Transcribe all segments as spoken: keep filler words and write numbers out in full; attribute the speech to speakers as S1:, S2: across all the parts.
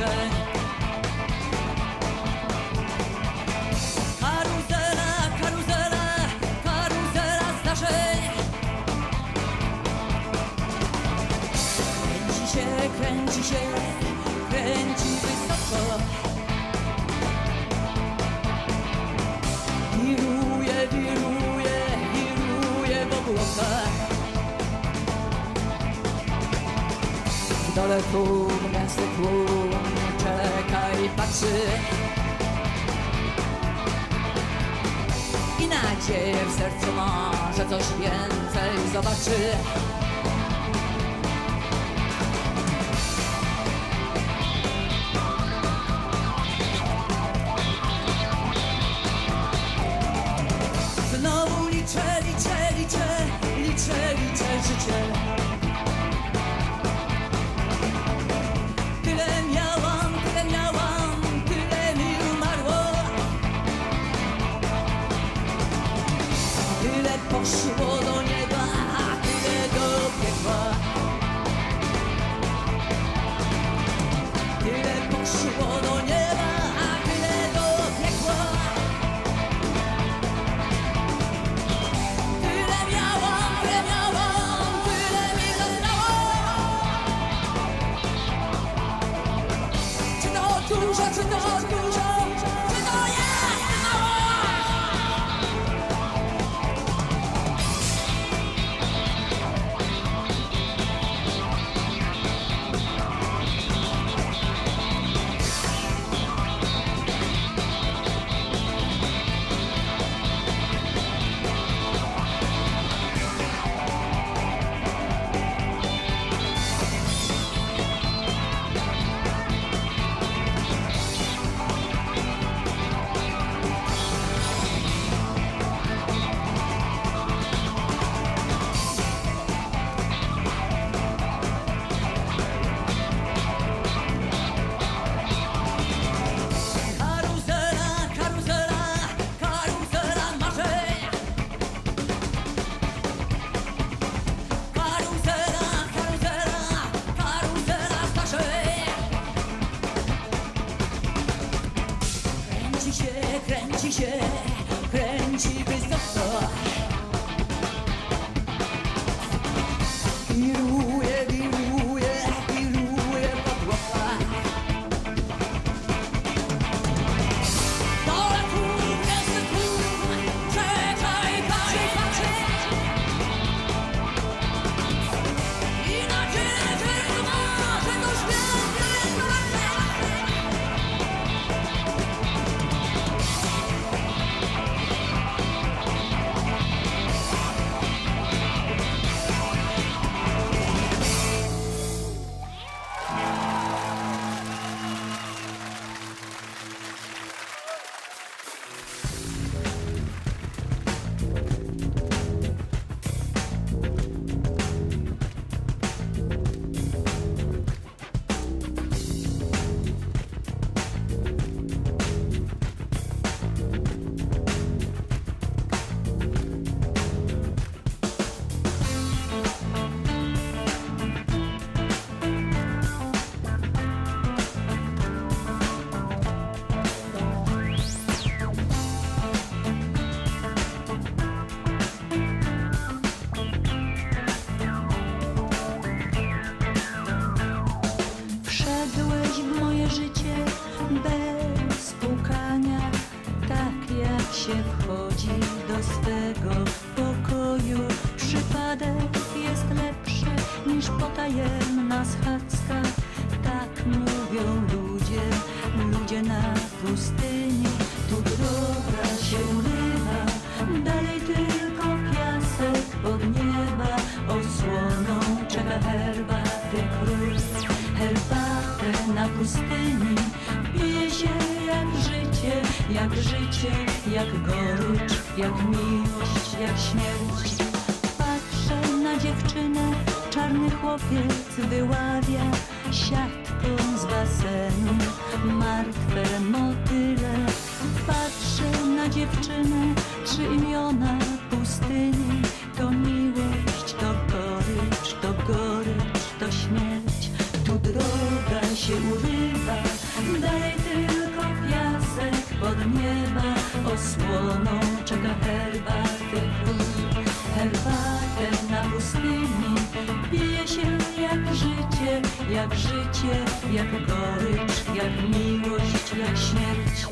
S1: marzeń. Karuzela, karuzela, karuzela zdarzeń. Kręci się, kręci się, kręci wysoko. Wiruje, wiruje, wiruje w obłokach. W dole tłum, gęsty tłum, czeka i patrzy. I nadzieję w sercu ma, że coś więcej zobaczy. Znowu liczę, liczę, liczę, liczę, liczę życie. Tyle miałam, tyle miałam, tyle mi umarło. Tyle poszło do nieba, a tyle do piekła. Tyle poszło do nieba, a tyle do piekła. Dużo, czy to dużo, czy to jest mało? Kręci się, kręci wysoko. Wiruje, wiruje, wiruje podłoga. Dole tłum, gęsty tłum, czekaj, patrzy, patrzy. I nadzieję, że ma, że to świetne jest ważne. Bez pukania, tak jak się wchodzi do swego pokoju. Przypadek jest lepszy niż potajemna schadzka. Tak mówią ludzie, ludzie na pustyni. Tu droga się urywa, dalej tylko piasek od nieba. Osłoną czeka herbaty król. Herbatę na pustyni pije się jak życie, jak życie, jak gorycz, jak miłość, jak śmierć. Patrzę na dziewczynę, czarny chłopiec wyławia siatką z basenu martwe motyle. Patrzę na dziewczynę, trzy imiona pustyni. To miłość, to gorycz, to gorycz, to śmierć. Tu droga się się urywa, dalej tylko piasek pod nieba. Osłoną czeka herbaty król. Herbatę na pustyni pije się jak życie, jak życie, jak gorycz, jak miłość, jak śmierć.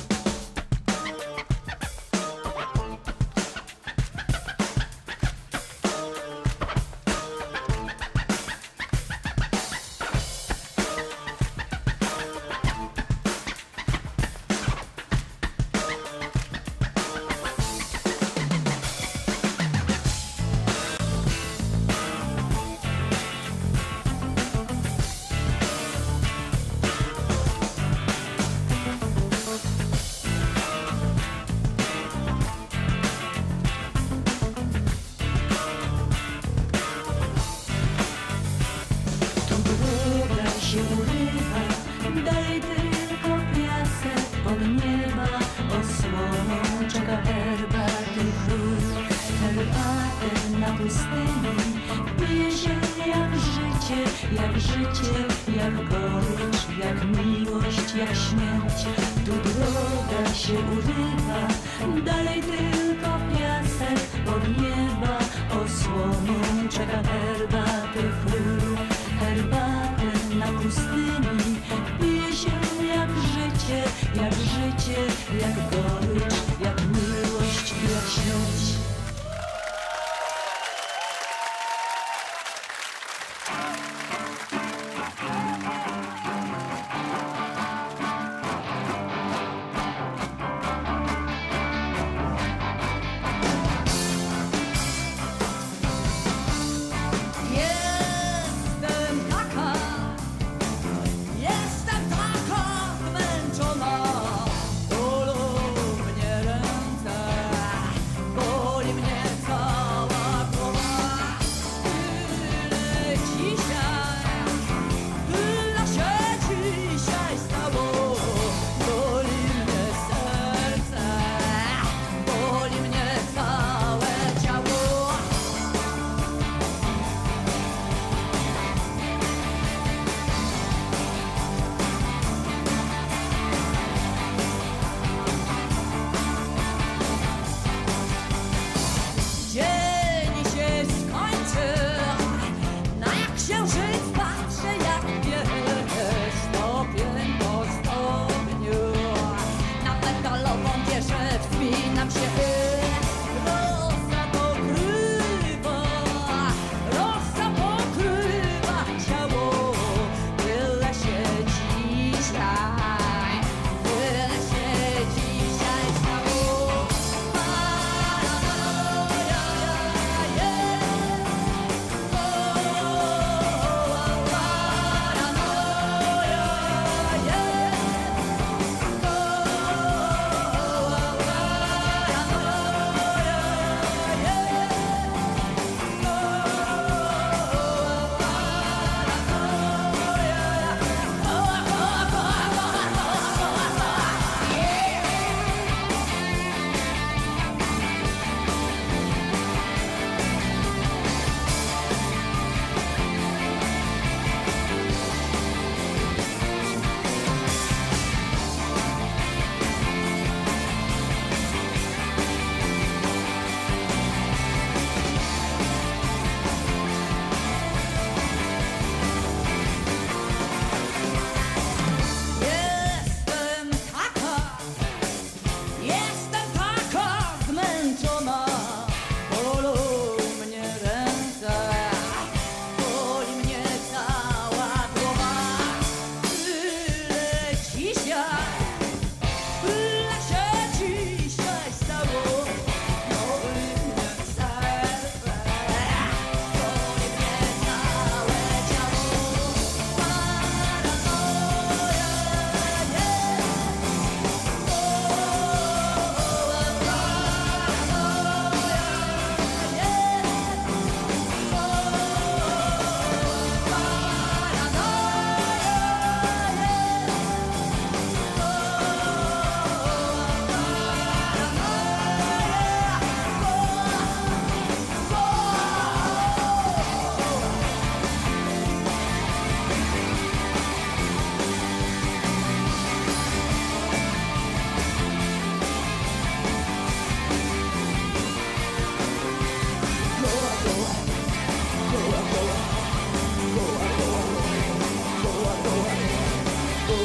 S1: Się urywa, dalej tylko piasek pod nieba. Osłoną czeka herbaty król. Herbatę na pustyni pije się jak życie, jak życie, jak gorycz, jak miłość, jak śmierć. Tu droga się urywa, dalej tylko piasek pod nieba. Osłoną czeka herbaty król. Herbatę na pustyni pije się jak życie, jak życie, jak gorycz, jak miłość, jak śmierć.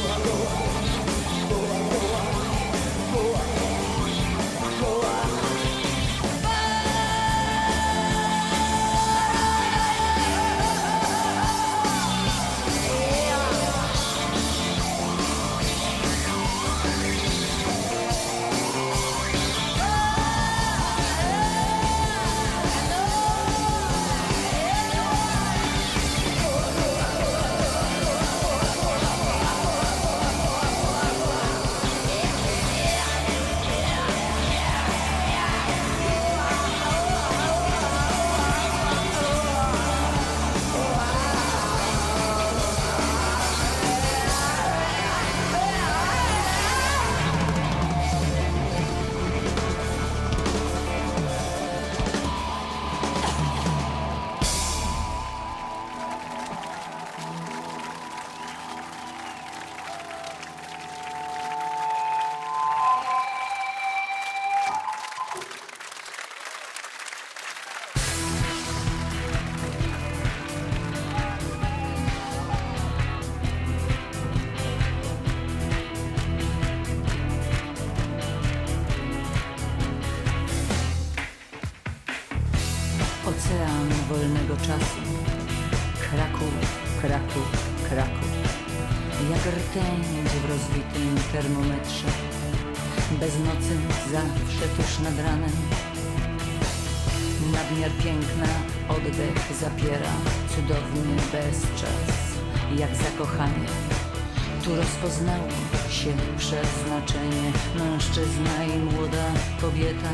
S2: Ocean wolnego czasu. Kraków, Kraków, Kraków. Jak rtęć w rozwitym termometrze. Bez nocy zawsze tuż nad ranem. Nadmiar piękna oddech zapiera. Cudowny bezczas, jak zakochanie. Tu rozpoznało się przeznaczenie. Mężczyzna i młoda kobieta.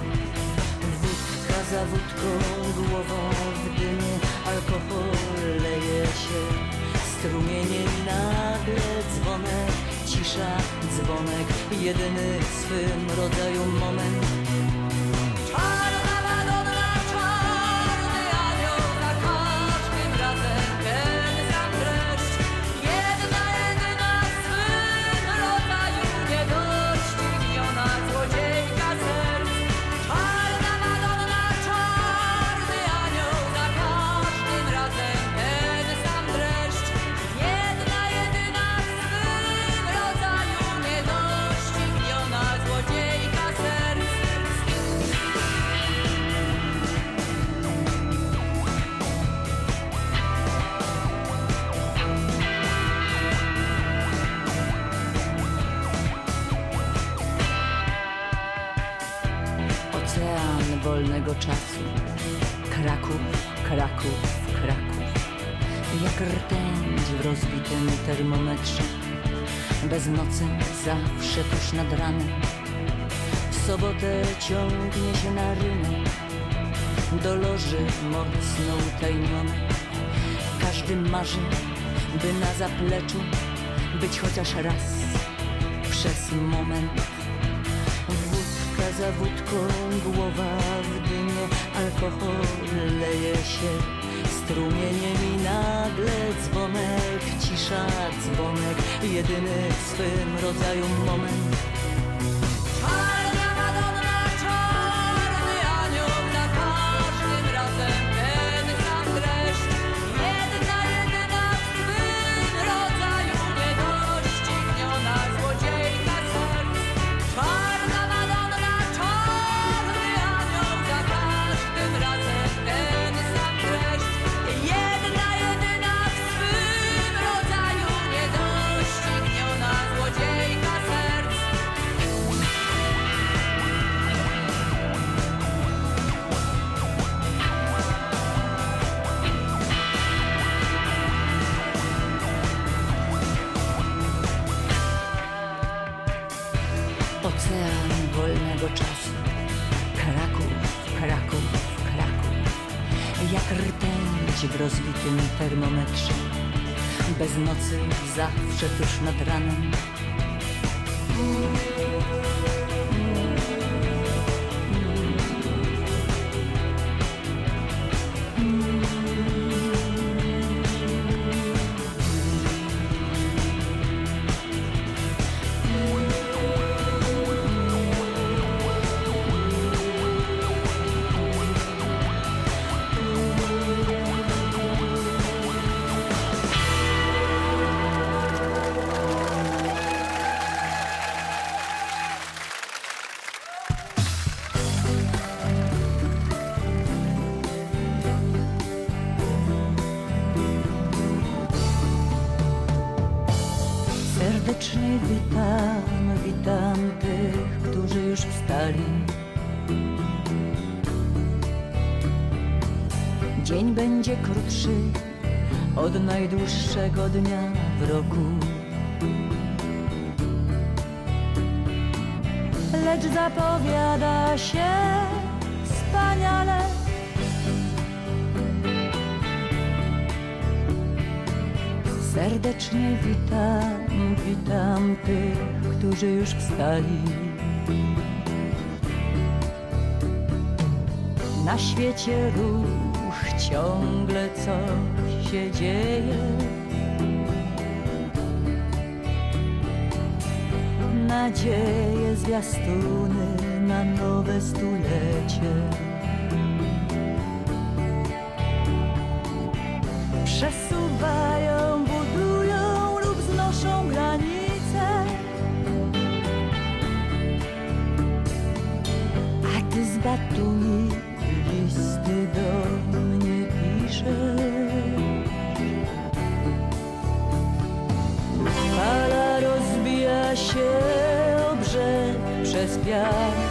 S2: Wódka za wódką, głowa w dymie. Alkohol leje się strumieniem. Nagle dzwonek, cisza, dzwonek. Jedyny w swym rodzaju moment.
S1: Czarna Madonna, czarny anioł, za każdym razem ten sam dreszcz. Jedna, jedyna w swym rodzaju, niedościgniona złodziejka serc. Czarna Madonna, czarny anioł, za każdym razem ten sam dreszcz. Jedna, jedyna w swym rodzaju, niedościgniona złodziejka serc.
S2: Ocean wolnego czasu. Kraków, Kraków, Kraków. Jak rtęć w rozbitym termometrze. Bez nocy zawsze tuż nad ranem. W sobotę ciągnie się na rynek. Do loży mocno utajniony. Każdy marzy, by na zapleczu być chociaż raz przez moment. Wódka za wódką, głowa w dymie. Alkohol leje się strumieniem i nagle dzwonek, cisza, dzwonek. Jedyny w swym rodzaju moment.
S1: Czarna Madonna, czarny anioł, za każdym razem ten sam dreszcz. Jedna, jedyna w swym rodzaju, niedościgniona złodziejka serc. Czarna Madonna, czarny anioł, za każdym razem ten sam dreszcz. Jedna, jedyna w swym rodzaju, niedościgniona złodziejka serc.
S2: Ocean wolnego czasu. Kraków, Kraków, Kraków. Jak rtęć w rozbitym termometrze. Bez nocy zawsze tuż nad ranem. Serdecznie witam, witam tych, którzy już wstali. Dzień będzie krótszy od najdłuższego dnia w roku, lecz zapowiada się wspaniale. Serdecznie witam, witam tych, którzy już wstali. Na świecie ruch, ciągle coś się dzieje. Nadzieje, zwiastuny na nowe stulecie. Przesuwają, budują lub znoszą granice, a ty z Batumi listy do mnie piszesz. Fala rozbija się o brzeg przez piach,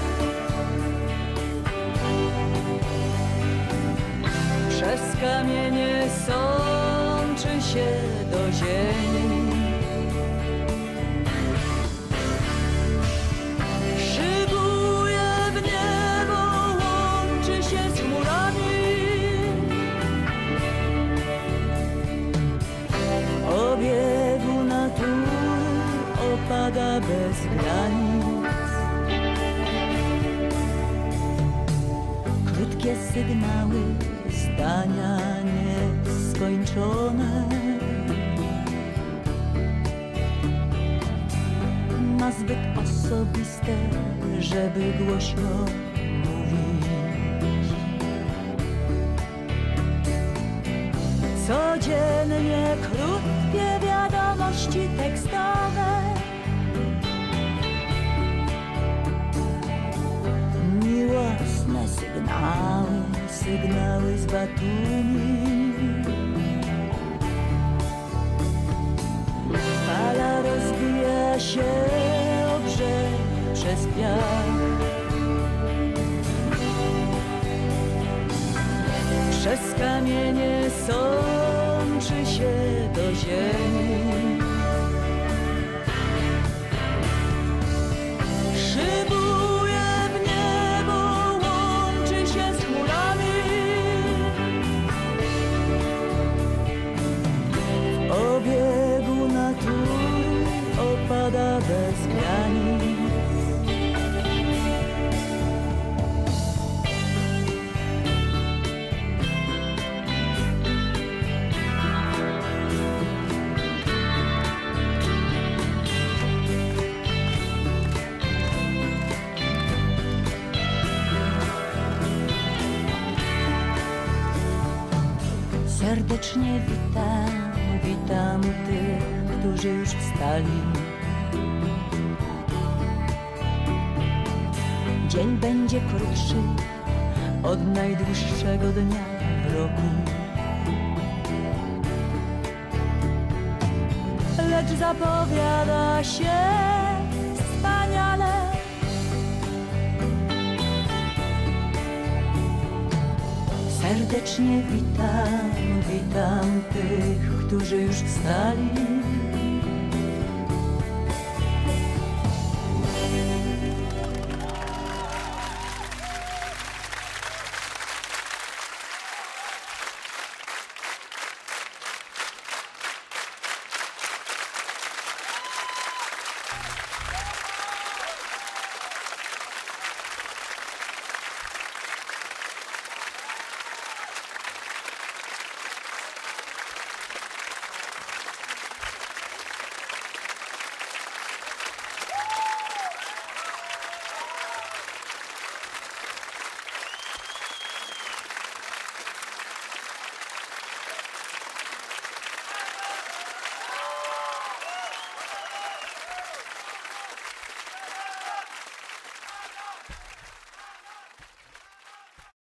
S2: przez kamienie sączy się do ziemi. Szybuje w niebo, łączy się z chmurami. W obiegu natury opada bez granic. Krótkie sygnały, zdania nieskończone, ma zbyt osobiste, żeby głośno mówić. Codziennie krótkie wiadomości tekstowe, miłosne sygnały, sygnały z Batumi. Fala rozbija się o brzeg przez piach, przez kamienie sączy się do ziemi. Szybuje w niebo, łączy się z chmurami. W obiegu natury opada bez granic. Serdecznie witam, witam tych, którzy już wstali. Dzień będzie krótszy od najdłuższego dnia w roku, lecz zapowiada się wspaniale. Serdecznie witam, witam tych, którzy już wstali.